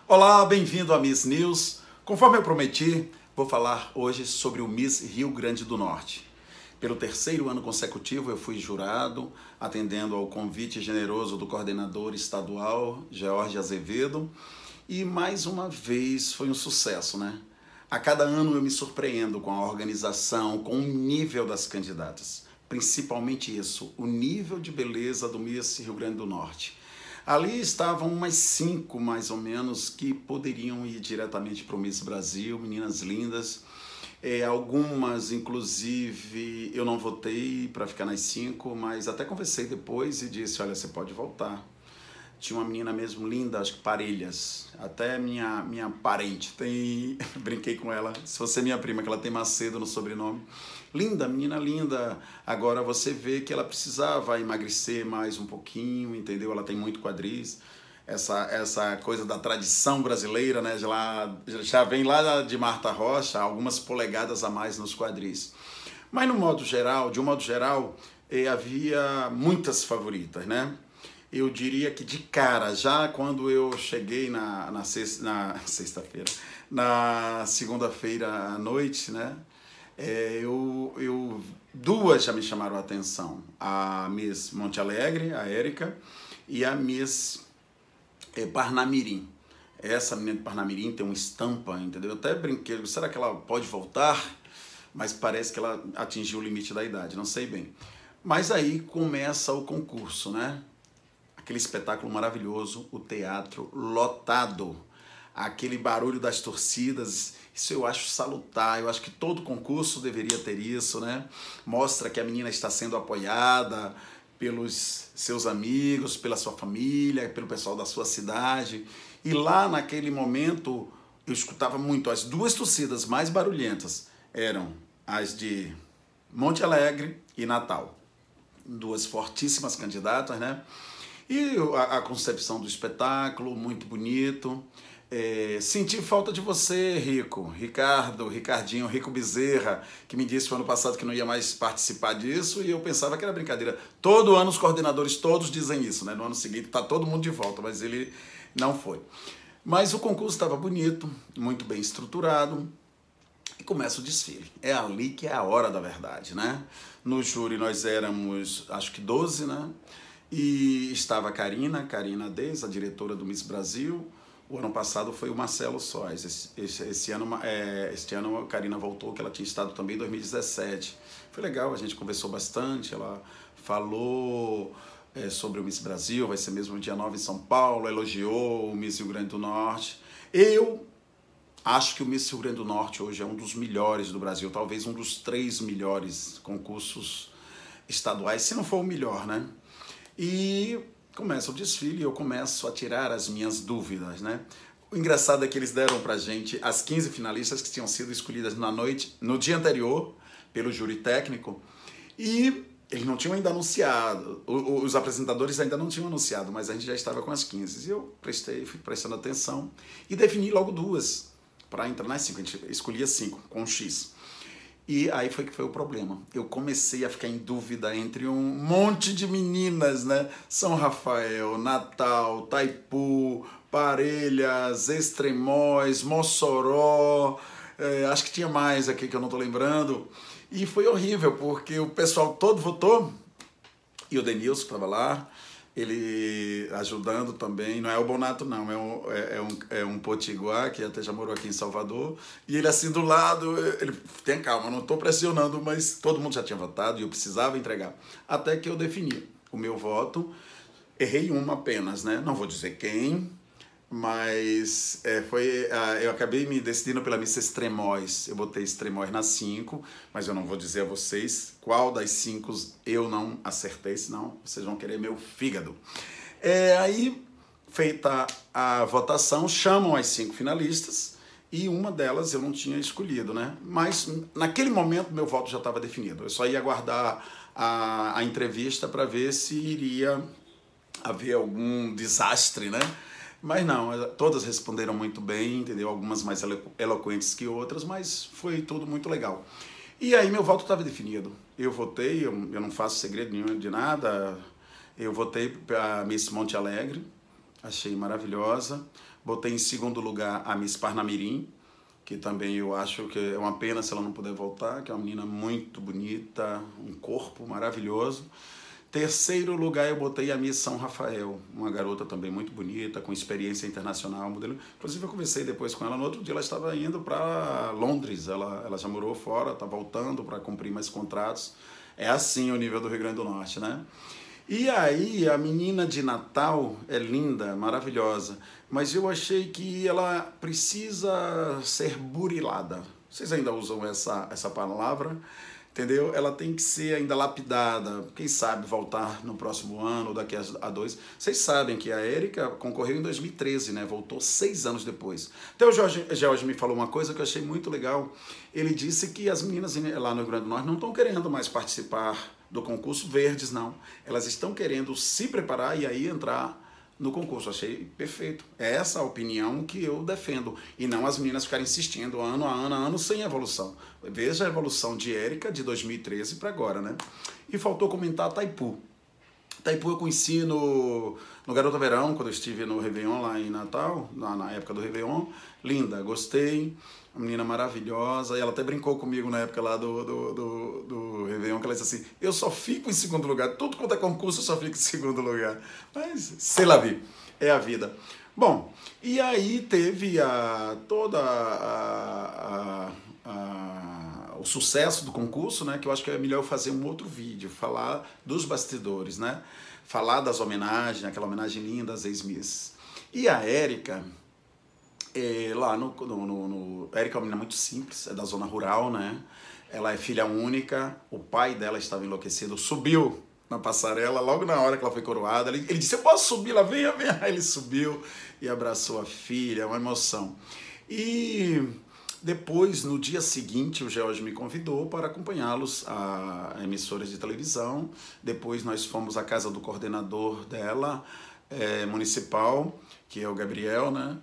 Olá, bem-vindo a Miss News. Conforme eu prometi, vou falar hoje sobre o Miss Rio Grande do Norte. Pelo terceiro ano consecutivo, eu fui jurado, atendendo ao convite generoso do coordenador estadual, George Azevedo, e mais uma vez foi um sucesso, né? A cada ano eu me surpreendo com a organização, com o nível das candidatas. Principalmente isso, o nível de beleza do Miss Rio Grande do Norte. Ali estavam umas 5, mais ou menos, que poderiam ir diretamente para o Miss Brasil, meninas lindas. Algumas, inclusive, eu não votei para ficar nas 5, mas até conversei depois e disse, olha, você pode voltar. Tinha uma menina mesmo linda, acho que Parelhas, até minha parente, brinquei com ela, se você é minha prima, que ela tem Macedo no sobrenome. Linda, menina linda. Agora você vê que ela precisava emagrecer mais um pouquinho, entendeu? Ela tem muito quadris. Essa coisa da tradição brasileira, né? Já vem lá de Marta Rocha, algumas polegadas a mais nos quadris. Mas de um modo geral, havia muitas favoritas, né? Eu diria que de cara, já quando eu cheguei na sexta-feira, na segunda-feira à noite, né? Duas já me chamaram a atenção. A Miss Monte Alegre, a Érica, e a Miss Parnamirim. Essa menina de Parnamirim tem uma estampa, entendeu? Eu até brinquei, será que ela pode voltar? Mas parece que ela atingiu o limite da idade, não sei bem. Mas aí começa o concurso, né? Aquele espetáculo maravilhoso, o teatro lotado, aquele barulho das torcidas, isso eu acho salutar, eu acho que todo concurso deveria ter isso, né? Mostra que a menina está sendo apoiada pelos seus amigos, pela sua família, pelo pessoal da sua cidade. E lá naquele momento eu escutava muito, as duas torcidas mais barulhentas eram as de Monte Alegre e Natal. Duas fortíssimas candidatas, né? E a concepção do espetáculo, muito bonito. Senti falta de você, Ricardinho, Rico Bezerra, que me disse no ano passado que não ia mais participar disso e eu pensava que era brincadeira. Todo ano os coordenadores todos dizem isso, né? No ano seguinte está todo mundo de volta, mas ele não foi. Mas o concurso estava bonito, muito bem estruturado e começa o desfile. É ali que é a hora da verdade, né? No júri nós éramos, acho que 12, né? E estava a Karina Deis, a diretora do Miss Brasil. O ano passado foi o Marcelo Soares. Este ano a Karina voltou, que ela tinha estado também em 2017. Foi legal, a gente conversou bastante, ela falou sobre o Miss Brasil, vai ser mesmo no dia 9 em São Paulo, elogiou o Miss Rio Grande do Norte. Eu acho que o Miss Rio Grande do Norte hoje é um dos melhores do Brasil, talvez um dos 3 melhores concursos estaduais, se não for o melhor, né? E começa o desfile e eu começo a tirar as minhas dúvidas, né? O engraçado é que eles deram pra gente as 15 finalistas que tinham sido escolhidas no dia anterior, pelo júri técnico, e eles não tinham ainda anunciado, os apresentadores ainda não tinham anunciado, mas a gente já estava com as 15. E eu fui prestando atenção e defini logo 2 para entrar nas 5. A gente escolhia 5 com um X. E aí foi que foi o problema. Eu comecei a ficar em dúvida entre um monte de meninas, né? São Rafael, Natal, Taipu, Parelhas, Extremóis, Mossoró, acho que tinha mais aqui que eu não tô lembrando. E foi horrível, porque o pessoal todo votou, e o Denilson que estava lá, ele ajudando também, não é o Bonato não, é um potiguar que até já morou aqui em Salvador, e ele assim do lado, ele, tem calma, não estou pressionando, mas todo mundo já tinha votado e eu precisava entregar, até que eu defini o meu voto, errei uma apenas, né? Não vou dizer quem, mas eu acabei me decidindo pela Miss Extremóis. Eu botei Extremóis na 5, mas eu não vou dizer a vocês qual das 5 eu não acertei, senão vocês vão querer meu fígado. Aí, feita a votação, chamam as 5 finalistas e uma delas eu não tinha escolhido, né? Mas naquele momento meu voto já estava definido. Eu só ia aguardar a entrevista para ver se iria haver algum desastre, né? Mas não, todas responderam muito bem, entendeu? Algumas mais eloquentes que outras, mas foi tudo muito legal. E aí meu voto estava definido. Eu votei, eu não faço segredo nenhum de nada, eu votei para Miss Monte Alegre, achei maravilhosa. Botei em segundo lugar a Miss Parnamirim, que também eu acho que é uma pena se ela não puder voltar, que é uma menina muito bonita, um corpo maravilhoso. Terceiro lugar eu botei a Miss São Rafael, uma garota também muito bonita, com experiência internacional, modelo. Inclusive eu conversei depois com ela, no outro dia ela estava indo para Londres, ela já morou fora, está voltando para cumprir mais contratos. É assim o nível do Rio Grande do Norte, né? E aí, a menina de Natal é linda, maravilhosa, mas eu achei que ela precisa ser burilada. Vocês ainda usam essa palavra? Entendeu? Ela tem que ser ainda lapidada, quem sabe voltar no próximo ano, ou daqui a 2. Vocês sabem que a Érica concorreu em 2013, né? Voltou 6 anos depois. Até o Jorge me falou uma coisa que eu achei muito legal. Ele disse que as meninas lá no Rio Grande do Norte não estão querendo mais participar do concurso Verdes, não. Elas estão querendo se preparar e aí entrar no concurso. Achei perfeito. É essa a opinião que eu defendo. E não as meninas ficarem insistindo ano a ano sem evolução. Veja a evolução de Érica de 2013 para agora, né? E faltou comentar a Taipu. Taipu eu conheci no Garota Verão, quando eu estive no Réveillon lá em Natal, na época do Réveillon. Linda, gostei. Uma menina maravilhosa, e ela até brincou comigo na época lá do Réveillon, que ela disse assim, eu só fico em segundo lugar, tudo quanto é concurso eu só fico em segundo lugar. Mas, sei lá, é a vida. Bom, e aí teve o sucesso do concurso, né, que eu acho que é melhor eu fazer um outro vídeo, falar dos bastidores, né, falar das homenagens, aquela homenagem linda às ex-miss. E a Érica... lá a Érica é uma menina muito simples, é da zona rural, né? Ela é filha única, o pai dela estava enlouquecido, subiu na passarela, logo na hora que ela foi coroada, ele disse, eu posso subir? Ela, venha. Aí ele subiu e abraçou a filha, uma emoção. E depois, no dia seguinte, o George me convidou para acompanhá-los a emissoras de televisão. Depois nós fomos à casa do coordenador dela, municipal, que é o Gabriel, né?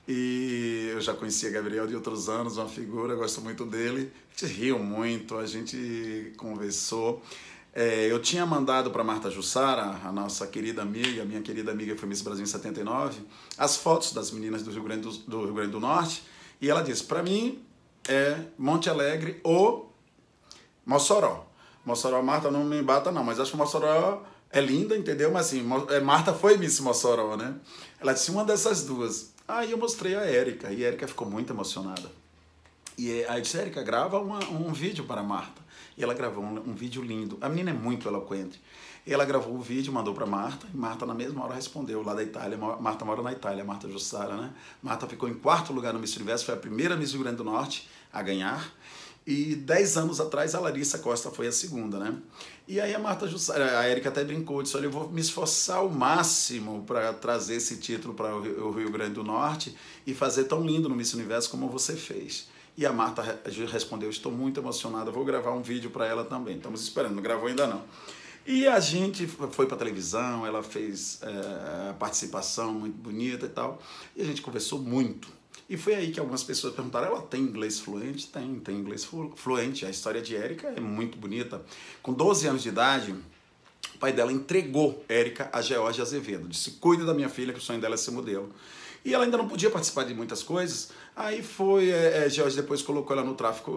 E eu já conhecia Gabriel de outros anos, uma figura, gosto muito dele. A gente riu muito, a gente conversou. Eu tinha mandado para Marta Jussara, a nossa querida amiga, minha querida amiga que foi Miss Brasil em 79, as fotos das meninas do Rio Grande do Norte, e ela disse, para mim é Monte Alegre ou Mossoró. Mossoró, Marta, não me bata não, mas acho que Mossoró é linda, entendeu? Mas assim, Marta foi Miss Mossoró, né? Ela disse uma dessas duas. Aí eu mostrei a Érica, e a Érica ficou muito emocionada. E aí eu disse, Érica, grava um vídeo para a Marta. E ela gravou um vídeo lindo. A menina é muito eloquente. E ela gravou o vídeo, mandou para Marta, e Marta na mesma hora respondeu, lá da Itália. Marta mora na Itália, Marta Jussara, né? Marta ficou em 4º lugar no Miss Universo, foi a primeira Miss Rio Grande do Norte a ganhar. E 10 anos atrás a Larissa Costa foi a segunda, né? E aí a Marta Jussara, a Érica até brincou, disse, olha, eu vou me esforçar ao máximo para trazer esse título para o Rio Grande do Norte e fazer tão lindo no Miss Universo como você fez. E a Marta respondeu, estou muito emocionada, vou gravar um vídeo para ela também. Estamos esperando, não gravou ainda não. E a gente foi para televisão, ela fez participação muito bonita e tal, e a gente conversou muito. E foi aí que algumas pessoas perguntaram, ela tem inglês fluente? Tem inglês fluente. A história de Érica é muito bonita. Com 12 anos de idade, o pai dela entregou Érica a George Azevedo. Disse, cuide da minha filha, que o sonho dela é ser modelo. E ela ainda não podia participar de muitas coisas. Aí foi, George depois colocou ela no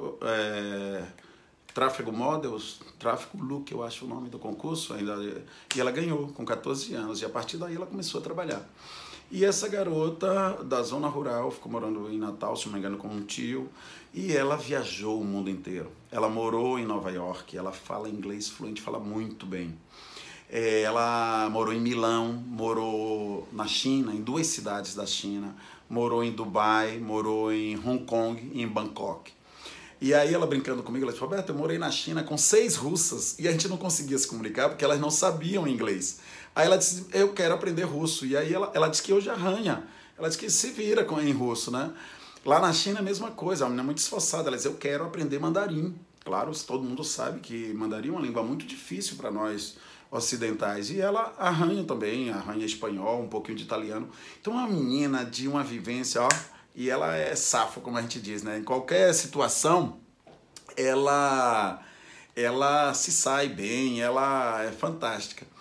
Tráfego Models, Tráfego Look, eu acho o nome do concurso. E ela ganhou com 14 anos. E a partir daí ela começou a trabalhar. E essa garota da zona rural ficou morando em Natal, se não me engano, com um tio, e ela viajou o mundo inteiro. Ela morou em Nova York, ela fala inglês fluente, fala muito bem. Ela morou em Milão, morou na China, em 2 cidades da China, morou em Dubai, morou em Hong Kong e em Bangkok. E aí ela brincando comigo, ela disse, Roberto, eu morei na China com 6 russas e a gente não conseguia se comunicar porque elas não sabiam inglês. Aí ela disse, eu quero aprender russo. E aí ela disse que hoje arranha. Ela disse que se vira em russo, né? Lá na China é a mesma coisa, a menina é muito esforçada. Ela disse, eu quero aprender mandarim. Claro, todo mundo sabe que mandarim é uma língua muito difícil para nós ocidentais. E ela arranha também, arranha espanhol, um pouquinho de italiano. Então é uma menina de uma vivência, ó, e ela é safo, como a gente diz, né? Em qualquer situação, ela se sai bem, ela é fantástica.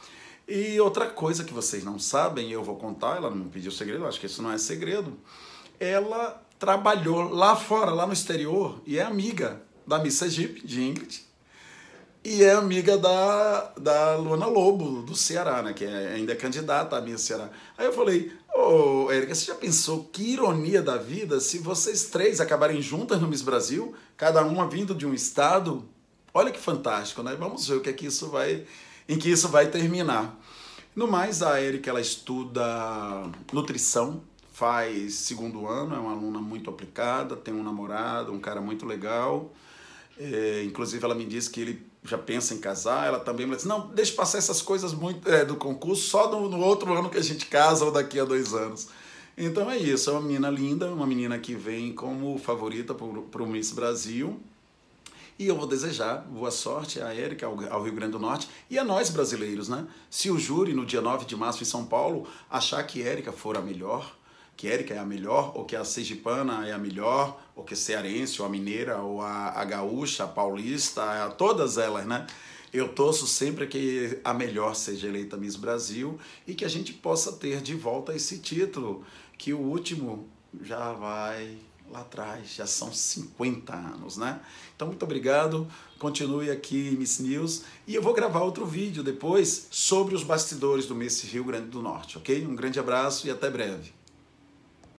E outra coisa que vocês não sabem, eu vou contar, ela não me pediu segredo, acho que isso não é segredo, ela trabalhou lá fora, lá no exterior, e é amiga da Miss Sergipe, de Ingrid, e é amiga da Luana Lobo, do Ceará, né? Que ainda é candidata a Miss Ceará. Aí eu falei, ô, Érica, você já pensou que ironia da vida se vocês três acabarem juntas no Miss Brasil, cada uma vindo de um estado? Olha que fantástico, né? Vamos ver o que é que isso vai, em que isso vai terminar. No mais, a Érica, ela estuda nutrição, faz segundo ano, é uma aluna muito aplicada, tem um namorado, um cara muito legal. Inclusive, ela me disse que ele já pensa em casar. Ela também me disse, não, deixa passar essas coisas muito do concurso, só no outro ano que a gente casa ou daqui a 2 anos. Então é isso, é uma menina linda, uma menina que vem como favorita para o Miss Brasil. E eu vou desejar boa sorte à Érica, ao Rio Grande do Norte e a nós brasileiros, né? Se o júri, no dia 9 de março em São Paulo, achar que Érica for a melhor, que Érica é a melhor, ou que a sergipana é a melhor, ou que a cearense, ou a mineira, ou a gaúcha, a paulista, todas elas, né? Eu torço sempre que a melhor seja eleita Miss Brasil e que a gente possa ter de volta esse título, que o último já vai lá atrás, já são 50 anos, né? Então, muito obrigado, continue aqui em Miss News e eu vou gravar outro vídeo depois sobre os bastidores do Miss Rio Grande do Norte, ok? Um grande abraço e até breve.